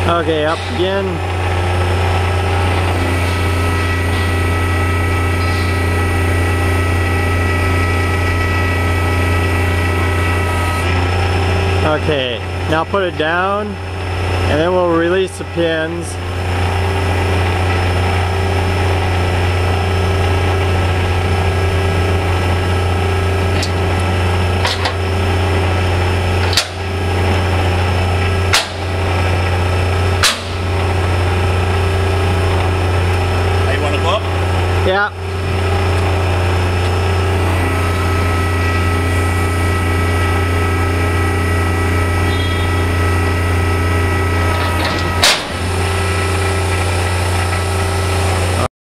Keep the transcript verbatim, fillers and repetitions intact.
Okay, up again. Okay, now put it down, and then we'll release the pins. Hey, you want to go up? Yeah.